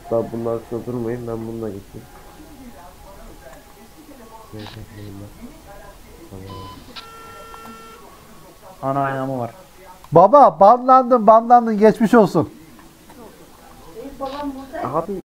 Daha bunlar şurada durmayın, ben bununla gideyim. Tamam. Ana aynamı var. Baba banlandın geçmiş olsun. Abi